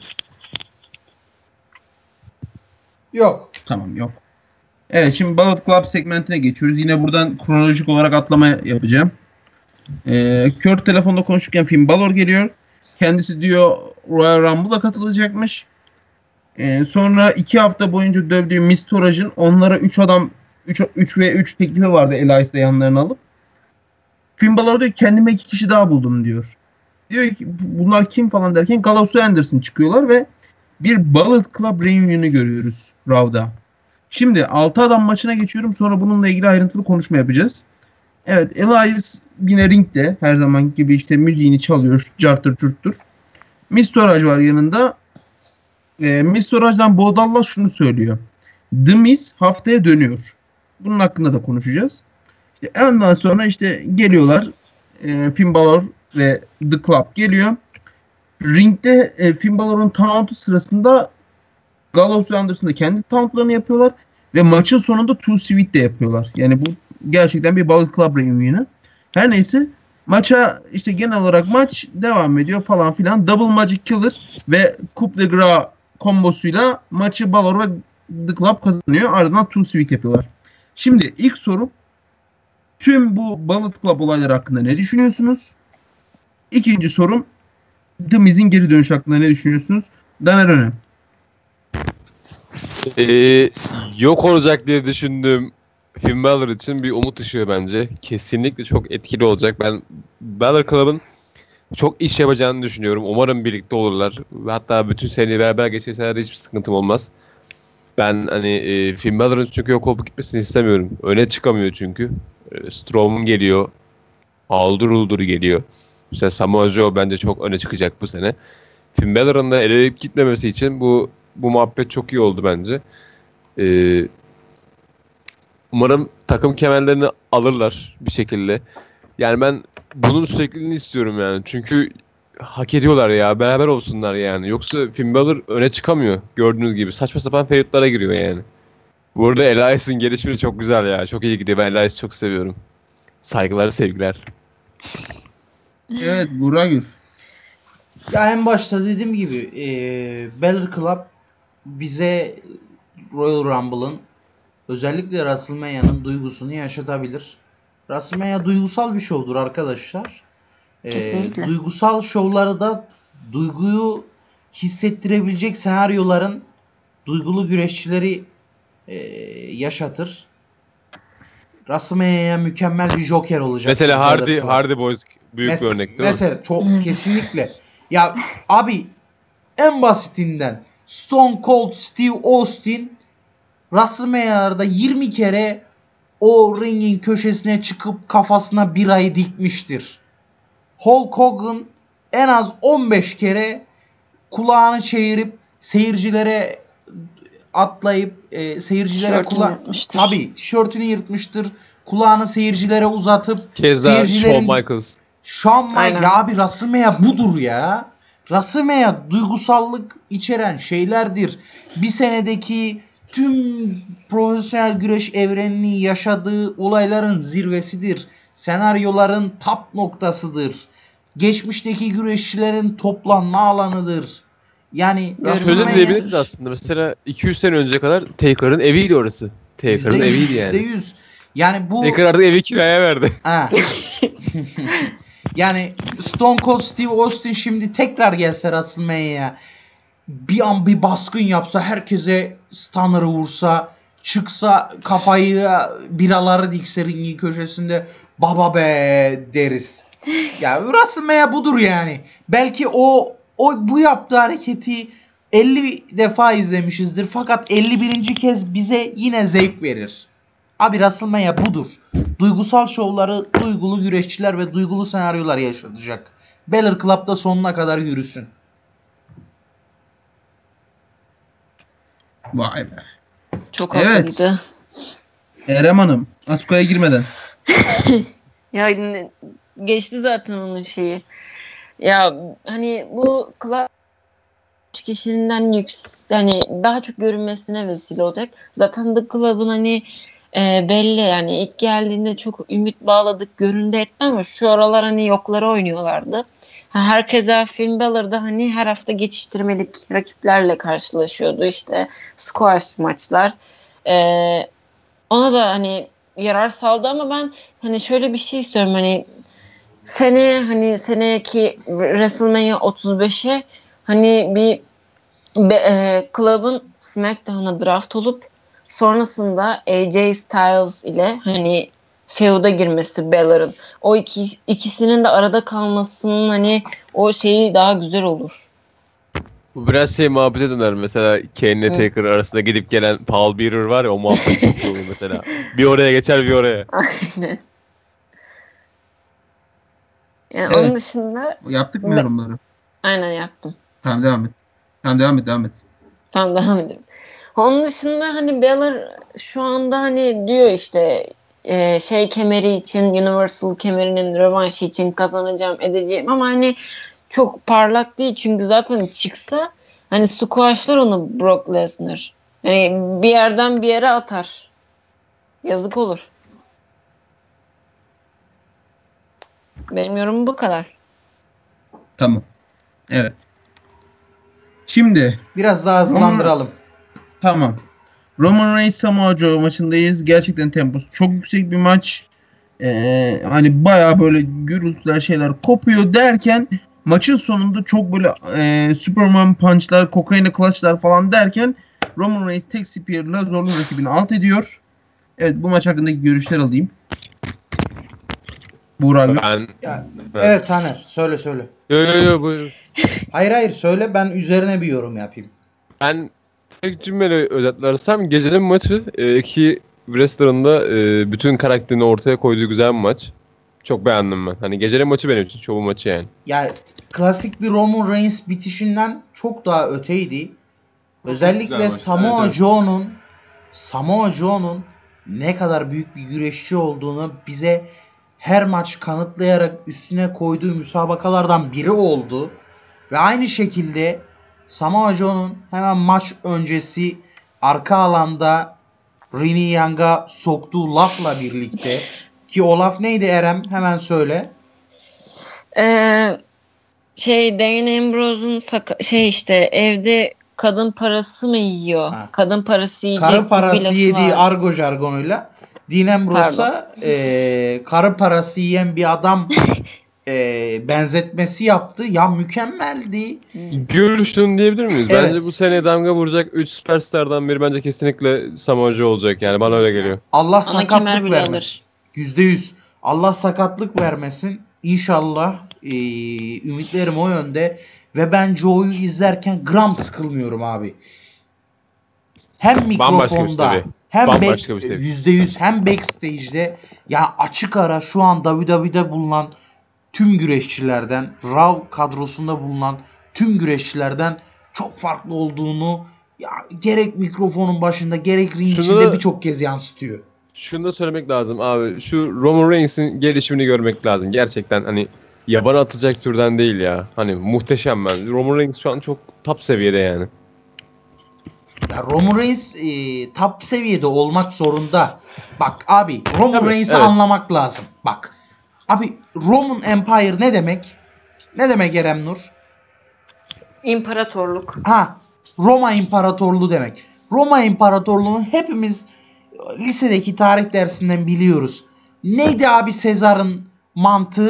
Yok. Tamam, yok. Evet, şimdi Bullet Club segmentine geçiyoruz. Yine buradan kronolojik olarak atlama yapacağım. Ee, Kurt telefonda konuşurken Finn Balor geliyor. Kendisi diyor Royal Rumble'a katılacakmış. Ee, sonra iki hafta boyunca dövdüğü Miz Torage'ın onlara üç adam üç ve üç teklifi vardı Elias'la yanlarına alıp. Finn Balor diyor kendime iki kişi daha buldum diyor. Diyor ki bunlar kim falan derken Gallows ve Anderson çıkıyorlar ve bir Bullet Club reunion'u görüyoruz Raw'da. Şimdi altı adam maçına geçiyorum. Sonra bununla ilgili ayrıntılı konuşma yapacağız. Evet, Elias yine ringde her zaman gibi işte müziğini çalıyor. Cartır çurttur. Miz Torage var yanında. E, Miz Torage'dan Bo Dallas şunu söylüyor. The Miz haftaya dönüyor. Bunun hakkında da konuşacağız. İşte ondan sonra işte geliyorlar. E, Finn Balor ve The Club geliyor. Ringde e, Finn Balor'un taunt'u sırasında Gallows ve Anderson da kendi taunt'larını yapıyorlar. Ve maçın sonunda Too Sweet de yapıyorlar. Yani bu gerçekten bir Bullet Club reunionu. Her neyse maça işte genel olarak maç devam ediyor falan filan. Double Magic Killer ve Coup de Gras kombosuyla maçı Balor ve The Club kazanıyor. Ardından Too Sweet yapıyorlar. Şimdi ilk sorum, tüm bu Bullet Club olayları hakkında ne düşünüyorsunuz? İkinci sorum, The Miz'in geri dönüş hakkında ne düşünüyorsunuz? Daner Önem. Ee, yok olacak diye düşündüğüm Finn Balor için bir umut ışığı bence. Kesinlikle çok etkili olacak. Ben Balor Club'ın çok iş yapacağını düşünüyorum. Umarım birlikte olurlar. Hatta bütün seneyi beraber geçirseler de hiçbir sıkıntım olmaz. Ben hani e, Finn Balor'ın çünkü yok olup gitmesini istemiyorum. Öne çıkamıyor çünkü. E, Strowman geliyor. Aldır uldur geliyor. Mesela Samoa Joe bence çok öne çıkacak bu sene. Finn Balor'ın da eleyip gitmemesi için bu bu muhabbet çok iyi oldu bence. Ee, umarım takım kemerlerini alırlar bir şekilde. Yani ben bunun sürekliliğini istiyorum yani. Çünkü hak ediyorlar ya. Beraber olsunlar yani. Yoksa Finn Balor öne çıkamıyor. Gördüğünüz gibi. Saçma sapan feudlara giriyor yani. Bu arada Elias'ın gelişimi çok güzel ya. Çok iyi gidiyor. Ben Elias'ı çok seviyorum. Saygılar, sevgiler. Evet, Burak Gür. Ya en başta dediğim gibi e, Balor Club bize Royal Rumble'ın özellikle WrestleMania'nın duygusunu yaşatabilir. WrestleMania duygusal bir şovdur arkadaşlar. Kesinlikle. E, duygusal şovları da duyguyu hissettirebilecek senaryoların duygulu güreşçileri e, yaşatır. WrestleMania'ya mükemmel bir Joker olacak. Mesela Hardy, Hardy Boys büyük Mes- bir örnek değil mesela, mi? Mesela çok kesinlikle. Ya abi en basitinden Stone Cold Steve Austin WrestleMania'larda yirmi kere o ringin köşesine çıkıp kafasına birayı dikmiştir. Hulk Hogan en az on beş kere kulağını çevirip seyircilere atlayıp e, seyircilere kula tabii tişörtünü yırtmıştır. Kulağını seyircilere uzatıp Keza seyircilerin... Shawn Michaels. Shawn Michaels ya abi WrestleMania budur ya. WrestleMania duygusallık içeren şeylerdir. Bir senedeki tüm profesyonel güreş evrenini yaşadığı olayların zirvesidir. Senaryoların tap noktasıdır. Geçmişteki güreşçilerin toplanma alanıdır. Yani şöyle diyebiliriz aslında. Mesela iki yüz sene önce kadar Taker'ın eviydi orası. Taker'ın eviydi yani. yüzde yüz Yani bu Taker artık evi kiraya verdi. Yani Stone Cold Steve Austin şimdi tekrar gelse WrestleMania'ya, bir an bir baskın yapsa, herkese stunner'ı vursa, çıksa kafayı biraları dikse ringin köşesinde, baba be deriz. Ya WrestleMania budur yani. Belki o o bu yaptığı hareketi elli defa izlemişizdir fakat elli birinci kez bize yine zevk verir. Abi WrestleMania budur. Duygusal şovları duygulu güreşçiler ve duygulu senaryolar yaşatacak. Balor Club'da sonuna kadar yürüsün. Vay be. Çok Evet. haklıydı. Erem Hanım, Asuka'ya girmeden. Ya ne- geçti zaten onun şeyi. Ya hani bu Club üç kişiden yüks hani daha çok görünmesine vesile olacak. Zaten The Club'ın hani e, belli yani ilk geldiğinde çok ümit bağladık, göründü etti ama şu aralar hani yokları oynuyorlardı. Ha, herkese Finn Balor'da hani her hafta geçiştirmelik rakiplerle karşılaşıyordu. İşte squash maçlar. E, ona da hani yarar sağladı ama ben hani şöyle bir şey istiyorum, hani sene hani seneki WrestleMania otuz beşe hani bir be, e, Club'ın SmackDown'a draft olup sonrasında A J Styles ile hani feud'a girmesi Balor'ın, o iki, ikisinin de arada kalmasının hani o şeyi daha güzel olur. Bu biraz şey muhabbete döner. Mesela Kane ile Hı. Taker arasında gidip gelen Paul Bearer var ya, o muhabbet çok iyi olur mesela. Bir oraya geçer bir oraya. Aynen. Yani Evet. onun dışında Yaptık mı Be- yorumları? aynen yaptım. Tamam devam et. Tamam devam et devam et. Tamam, devam edelim. Onun dışında hani Balor şu anda hani diyor işte e, şey kemeri için, Universal kemerinin rövanşı için kazanacağım edeceğim ama hani çok parlak değil çünkü zaten çıksa hani squashlar onu Brock Lesnar. Hani bir yerden bir yere atar. Yazık olur. Benim yorumum bu kadar. Tamam. Evet. Şimdi Biraz daha hızlandıralım. tamam. Roman Reigns Samoa Joe maçındayız. Gerçekten temposu çok yüksek bir maç. Ee, hani bayağı böyle gürültüler şeyler kopuyor derken maçın sonunda çok böyle e, Superman punchlar, kokaini clutchlar falan derken Roman Reigns tek spear'la zorlu rakibini alt ediyor. Evet, bu maç hakkındaki görüşler alayım. Buğra Gül. Ben... Ya, ben... evet Taner, söyle söyle. Yo yo yo buyur. Hayır hayır söyle, ben üzerine bir yorum yapayım. Ben tek cümleyle özetlersem gecenin maçı e, iki wrestler'ın da e, bütün karakterini ortaya koyduğu güzel bir maç. Çok beğendim ben. Hani gecenin maçı benim için. Şovun maçı yani. Ya klasik bir Roman Reigns bitişinden çok daha öteydi. Özellikle maç. Samoa Evet, evet. Joe'nun Samoa Joe'nun ne kadar büyük bir güreşçi olduğunu bize her maç kanıtlayarak üstüne koyduğu müsabakalardan biri oldu. Ve aynı şekilde Samoa Joe'nun hemen maç öncesi arka alanda Renee Young'a soktuğu lafla birlikte, ki o laf neydi Erem? Hemen söyle. Ee, şey Dean Ambrose'un saka- şey işte evde kadın parası mı yiyor? Ha. Kadın parası yiyecek Karı gibi bir parası lafı yediği var. argo jargonuyla Dean Ambrose'a e, karı parası yiyen bir adam e, benzetmesi yaptı. Ya mükemmeldi. Görüştün diyebilir miyiz? Evet. Bence bu sene damga vuracak üç süperstardan biri bence kesinlikle Samoa Joe olacak yani. Bana öyle geliyor. Allah kemer sakatlık bile vermesin. alır. yüzde yüz. Allah sakatlık vermesin. İnşallah e, ümitlerim o yönde. Ve ben Joe'yu izlerken gram sıkılmıyorum abi. Hem Bambaşka bir mikrofonda seviye. hem Bambaşka back, bir seviye. yüzde yüz hem backstage'de, ya açık ara şu an W W E'de bulunan tüm güreşçilerden, Raw kadrosunda bulunan tüm güreşçilerden çok farklı olduğunu ya gerek mikrofonun başında gerek ring Şunu içinde da- birçok kez yansıtıyor. Şunu da söylemek lazım abi. Şu Roman Reigns'in gelişimini görmek lazım. Gerçekten hani yabana atacak türden değil ya. Hani muhteşem ben. Roman Reigns şu an çok top seviyede yani. Ya Roman Reigns e, top seviyede olmak zorunda. Bak abi, Roman Tabii, Reigns'i evet. anlamak lazım. Bak abi, Roman Empire ne demek? Ne demek Erem Nur? İmparatorluk. Ha, Roma İmparatorluğu demek. Roma İmparatorluğu'nu hepimiz lisedeki tarih dersinden biliyoruz. Neydi abi Sezar'ın mantığı?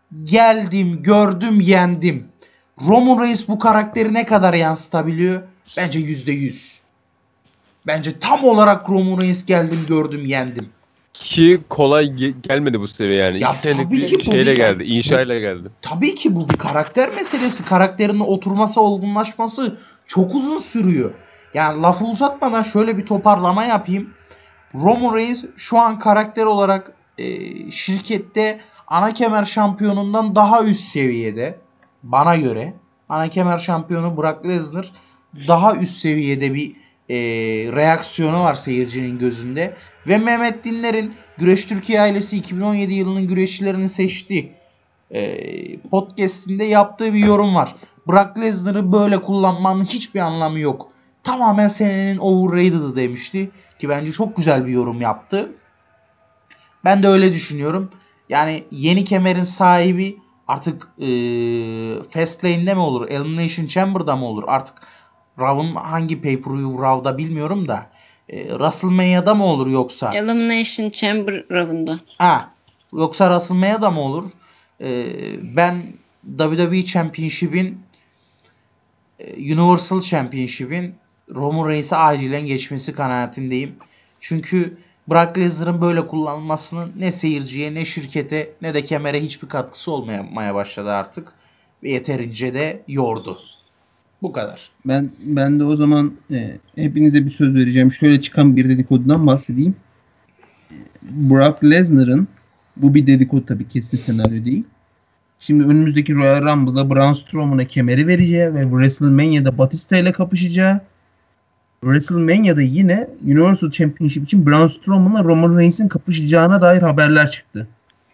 geldim, gördüm, yendim. Roman Reigns bu karakteri ne kadar yansıtabiliyor? Bence yüzde yüz. Bence tam olarak Roman Reigns geldim, gördüm, yendim. Ki kolay ge- gelmedi bu seviye yani. Ya İki senelik tabii ki bir bu şeyle bir- geldi. İnşayla geldi. Tabii ki bu bir karakter meselesi. Karakterin oturması, olgunlaşması çok uzun sürüyor. Yani lafı uzatmadan şöyle bir toparlama yapayım. Roman Reigns şu an karakter olarak e, şirkette ana kemer şampiyonundan daha üst seviyede. Bana göre ana kemer şampiyonu Brock Lesnar daha üst seviyede bir e, reaksiyonu var seyircinin gözünde. Ve Mehmet Dinler'in Güreş Türkiye ailesi iki bin on yedi yılının güreşçilerini seçti e, podcastinde yaptığı bir yorum var. Brock Lesnar'ı böyle kullanmanın hiçbir anlamı yok. Tamamen senenin overrated'ı demişti. Ki bence çok güzel bir yorum yaptı. Ben de öyle düşünüyorum. Yani yeni kemerin sahibi artık e, Fastlane'de mi olur? Elimination Chamber'da mı olur? Artık Raw'ın hangi pay-per-view Raw'da bilmiyorum da. E, WrestleMania'da mı olur yoksa? Elimination Chamber round'da. Ha, yoksa WrestleMania'da mı olur? E, ben W W E Championship'in e, Universal Championship'in Roman Reigns'e acilen geçmesi kanaatindeyim. Çünkü Brock Lesnar'ın böyle kullanılmasının ne seyirciye, ne şirkete, ne de kemere hiçbir katkısı olmaya başladı artık. Ve yeterince de yordu. Bu kadar. Ben ben de o zaman e, hepinize bir söz vereceğim. Şöyle çıkan bir dedikodudan bahsedeyim. Brock Lesnar'ın, bu bir dedikodu tabii, kesin senaryo değil. Şimdi önümüzdeki Royal Rumble'da Braun Strowman'a kemeri vereceği ve WrestleMania'da Batista ile kapışacağı. WrestleMania'da yine Universal Championship için Braun Strowman'la Roman Reigns'in kapışacağına dair haberler çıktı.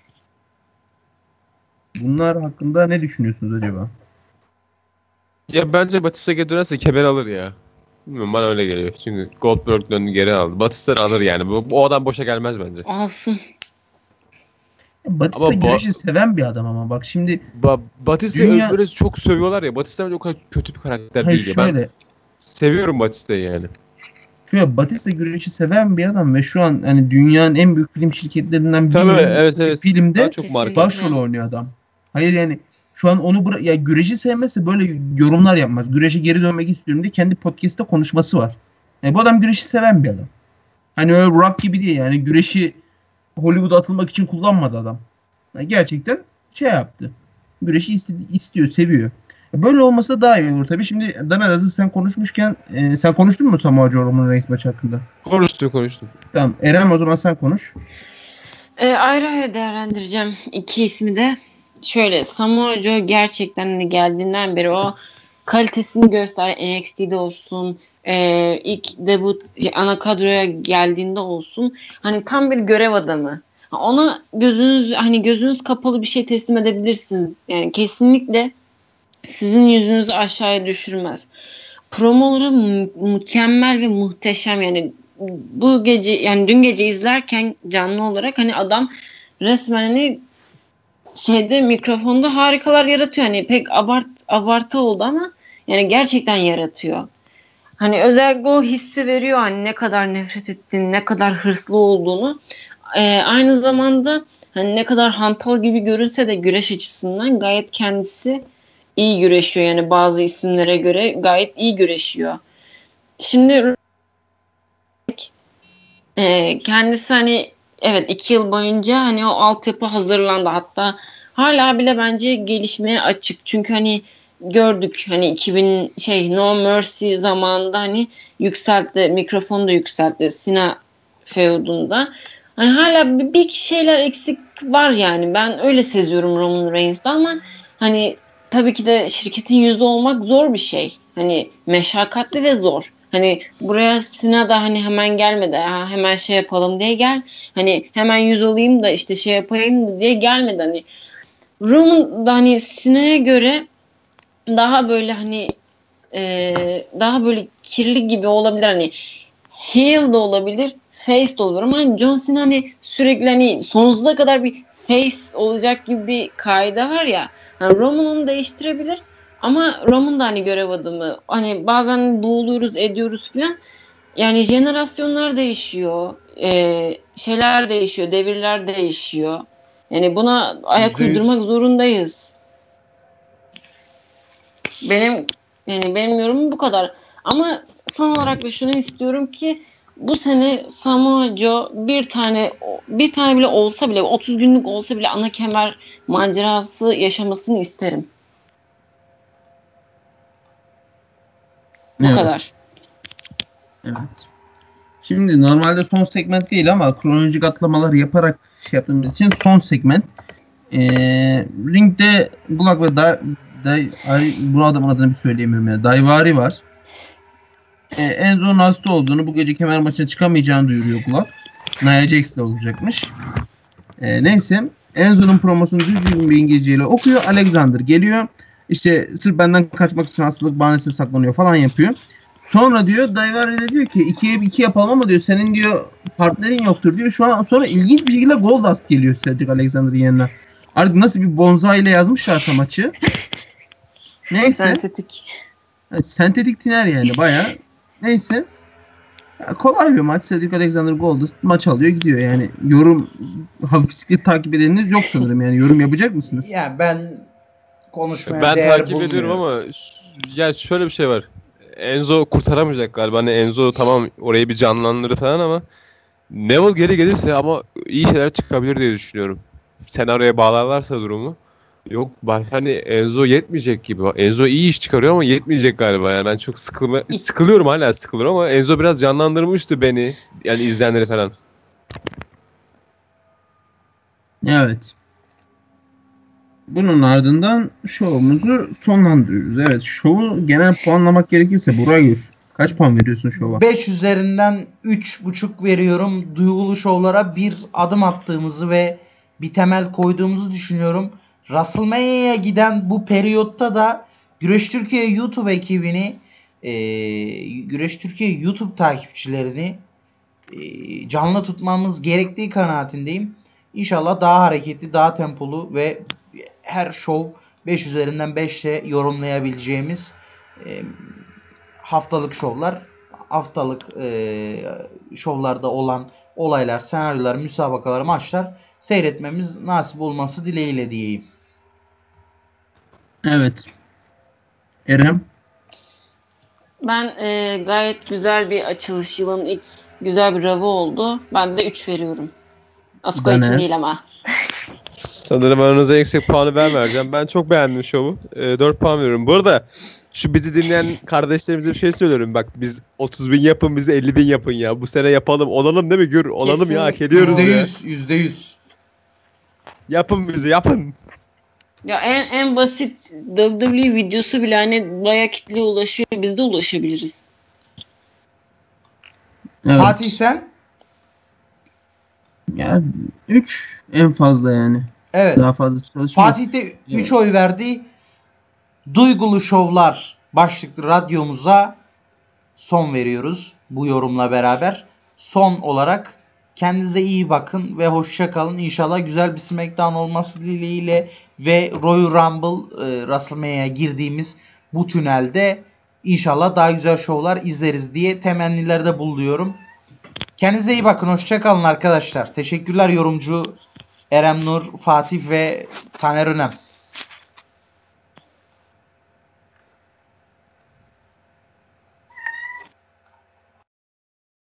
Bunlar hakkında ne düşünüyorsunuz acaba? Ya bence Batista geri dönerse kemer alır ya. Bilmiyorum, bana öyle geliyor. Çünkü Goldberg döndü, geri aldı. Batista alır yani. Bu, bu adam boşa gelmez bence. Alsın. Batista Ama bu- güreşi seven bir adam ama bak şimdi Ba Batista'yı Dünya- böyle çok sövüyorlar ya. Batista bence o kadar kötü bir karakter hayır değil ya. Ben şöyle seviyorum Batista'yı yani. şöyle Batista güreşi seven bir adam ve şu an hani dünyanın en büyük film şirketlerinden Tabii, birinin evet, evet. filmde Daha çok Kesinlikle. marka. başrol oynuyor adam. Hayır yani şu an onu bıra- ya güreşi sevmezse böyle yorumlar yapmaz. Güreşe geri dönmek istiyorum diye kendi podcast'te konuşması var. Yani bu adam güreşi seven bir adam. Hani öyle Rock gibi değil yani, güreşi Hollywood'a atılmak için kullanmadı adam. Yani gerçekten şey yaptı. Güreşi istedi, istiyor, seviyor. Böyle olmasa daha iyi olur tabii. Şimdi Damer, hazır sen konuşmuşken e, sen konuştun mu Samoa Joe Roman Reigns maçı hakkında? Konuştum konuştum. Tamam. Eren, o zaman sen konuş. E, ayrı ayrı değerlendireceğim iki ismi de. Şöyle, Samoa Joe gerçekten hani geldiğinden beri o kalitesini göster. N X T'de olsun, e, ilk debut ana kadroya geldiğinde olsun. Hani tam bir görev adamı. Ona gözünüz hani gözünüz kapalı bir şey teslim edebilirsiniz. Yani kesinlikle sizin yüzünüzü aşağıya düşürmez. Promoları mü- mükemmel ve muhteşem. Yani bu gece, yani dün gece izlerken canlı olarak hani adam resmen hani şeyde, mikrofonda harikalar yaratıyor. Hani pek abart abartı oldu ama yani gerçekten yaratıyor. Hani özellikle o hissi veriyor, hani ne kadar nefret ettiğini, ne kadar hırslı olduğunu. Ee, aynı zamanda hani ne kadar hantal gibi görünse de güreş açısından gayet kendisi iyi güreşiyor. Yani bazı isimlere göre gayet iyi güreşiyor. Şimdi e, kendisi hani evet iki yıl boyunca hani o altyapı hazırlandı. Hatta hala bile bence gelişmeye açık. Çünkü hani gördük hani iki bin şey No Mercy zamanında hani yükseltti, mikrofonu da yükseltti Sina feudunda. Hani hala bir, bir şeyler eksik var yani. Ben öyle seziyorum Roman Reigns'te ama hani tabii ki de şirketin yüzü olmak zor bir şey. Hani meşakkatli ve zor. Hani buraya Sina da hani hemen gelmedi. Ha, hemen şey yapalım diye gel. Hani hemen yüz olayım da işte şey yapayım da diye gelmedi. Hani Roman da hani Sina'ya göre daha böyle hani e, daha böyle kirli gibi olabilir. Hani heel de olabilir, face de olur ama hani John Cena hani sürekli hani sonsuza kadar bir face olacak gibi bir kaide var ya. Yani Roman onu değiştirebilir ama Roman da hani görev adamı. Hani bazen boğuluyoruz, ediyoruz falan. Yani jenerasyonlar değişiyor, e, şeyler değişiyor, devirler değişiyor. Yani buna ayak Yüzde yüz. uydurmak zorundayız. Benim yani benim yorumum bu kadar. Ama son olarak da şunu istiyorum ki bu sene Samoa Joe bir tane bir tane bile olsa bile otuz günlük olsa bile ana kemer macerası yaşamasını isterim. Bu Evet. kadar. Evet. Şimdi normalde son segment değil ama kronolojik atlamalar yaparak şey yaptığımız için son segment. Ee, ringde Gulak ve da, Day, ay, bu adamın adını bir söyleyemiyorum ya. Daivari var. Ee, Enzo'nun hasta olduğunu, bu gece kemer maçına çıkamayacağını duyuruyor Gulak. Nia Jax'le olacakmış. Ee, neyse. Enzo'nun promosunu düzgün bir İngilizceyle okuyor. Alexander geliyor. İşte sırf benden kaçmak için hastalık bahanesine saklanıyor falan yapıyor. Sonra diyor Daivari de diyor ki ikiye iki yapalım ama diyor senin diyor partnerin yoktur diyor. Şu an sonra ilginç bir şekilde Goldust geliyor Cedric Alexander'ın yanına. Artık nasıl bir bonzai ile yazmışlarsa maçı. Neyse. Sentetik. Yani sentetik tiner yani bayağı. Neyse. Ya kolay bir maç. Cedric Alexander Goldust maç alıyor gidiyor yani. Yorum hafif bisiklet takip edeniniz yok sanırım yani. Yorum yapacak mısınız? Yani ben konuşmaya Ben değer takip bulmuyorum. ediyorum ama ş- ya şöyle bir şey var. Enzo kurtaramayacak galiba. Hani Enzo tamam orayı bir canlandırır falan ama Neville geri gelirse ama iyi şeyler çıkabilir diye düşünüyorum. Senaryoya bağlarlarsa durumu. Yok bak hani Enzo yetmeyecek gibi. Enzo iyi iş çıkarıyor ama yetmeyecek galiba. Yani ben çok sıkılma, sıkılıyorum hala sıkılıyorum ama Enzo biraz canlandırmıştı beni. Yani izleyenleri falan. Evet. Bunun ardından şovumuzu sonlandırıyoruz. Evet, şovu genel puanlamak gerekirse Burayur, kaç puan veriyorsun şova? beş üzerinden üç buçuk veriyorum. Duygulu şovlara bir adım attığımızı ve bir temel koyduğumuzu düşünüyorum. WrestleMania'ya giden bu periyotta da Güreş Türkiye YouTube ekibini, e, Güreş Türkiye YouTube takipçilerini e, canlı tutmamız gerektiği kanaatindeyim. İnşallah daha hareketli, daha tempolu ve her şov beş üzerinden beşle yorumlayabileceğimiz e, haftalık şovlar, haftalık e, şovlarda olan olaylar, senaryolar, müsabakalar, maçlar seyretmemiz nasip olması dileğiyle diyeyim. Evet. Erem? Ben e, gayet güzel bir açılış. Yılın ilk güzel bir rava oldu. Ben de üç veriyorum. Asuka Ben için evet. değil ama. Sanırım aranıza en yüksek puanı ben vereceğim. Ben çok beğendim şovu. E, dört puan veriyorum. Bu arada şu bizi dinleyen kardeşlerimize bir şey söylüyorum. Bak biz otuz bin yapın, bizi elli bin yapın ya. Bu sene yapalım. Olalım değil mi? Gür. Olalım ya. Hak ediyoruz ya. yüzde yüz, yüzde yüz. Yapın bizi yapın. Ya en en basit W W E videosu bile hani bayağı kitleye ulaşıyor. Biz de ulaşabiliriz. Evet. Fatih sen? Yani üç en fazla yani. Evet. Daha fazla çalışmıyor. Fatih de üç oy verdi. Duygulu şovlar başlıklı radyomuza son veriyoruz bu yorumla beraber. Son olarak kendinize iyi bakın ve hoşça kalın. İnşallah güzel bir SmackDown olması dileğiyle ve Royal Rumble e, WrestleMania'ya girdiğimiz bu tünelde inşallah daha güzel şovlar izleriz diye temennilerde bulunuyorum. Kendinize iyi bakın. Hoşça kalın arkadaşlar. Teşekkürler yorumcu Erem Nur, Fatih ve Taner Önem.